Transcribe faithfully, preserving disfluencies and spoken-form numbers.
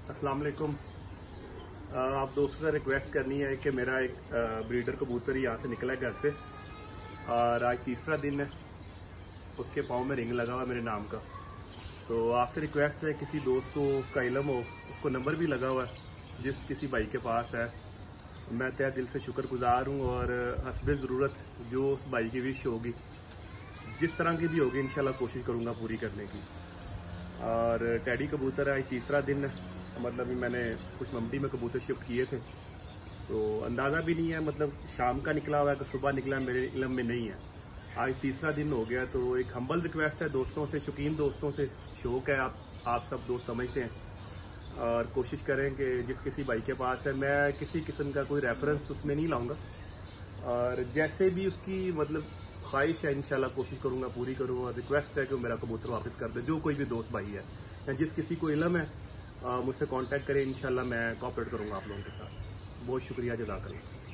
अस्सलाम वालेकुम। आप दोस्तों से रिक्वेस्ट करनी है कि मेरा एक ब्रीडर कबूतर यहाँ से निकला है घर से, और आज तीसरा दिन है, उसके पाँव में रिंग लगा हुआ है मेरे नाम का। तो आपसे रिक्वेस्ट है, किसी दोस्त को उसका इल्म हो, उसको नंबर भी लगा हुआ है जिस किसी भाई के पास है, मैं तहे दिल से शुक्रगुजार हूँ। और हस्बे ज़रूरत जो उस भाई की विश होगी, जिस तरह की भी होगी, इंशाल्लाह कोशिश करूँगा पूरी करने की। और टैडी कबूतर है, तीसरा दिन है, मतलब मैंने कुछ मंडी में कबूतर शिफ्ट किए थे, तो अंदाज़ा भी नहीं है, मतलब शाम का निकला हुआ है कि सुबह निकला, मेरे इल्म में नहीं है। आज तीसरा दिन हो गया, तो एक हम्बल रिक्वेस्ट है दोस्तों से, शौकीन दोस्तों से, शौक है, आप आप सब दोस्त समझते हैं, और कोशिश करें कि जिस किसी भाई के पास है, मैं किसी किस्म का कोई रेफरेंस उसमें नहीं लाऊंगा, और जैसे भी उसकी मतलब ख्वाहिश है, इंशाल्लाह कोशिश करूंगा पूरी करूँ। और रिक्वेस्ट है कि मेरा कबूतर वापस कर दे, जो कोई भी दोस्त भाई है या जिस किसी को इल्म है, मुझसे कांटेक्ट करें, इंशाल्लाह मैं कोऑपरेट करूंगा आप लोगों के साथ। बहुत शुक्रिया, जज़ाकल्लाह।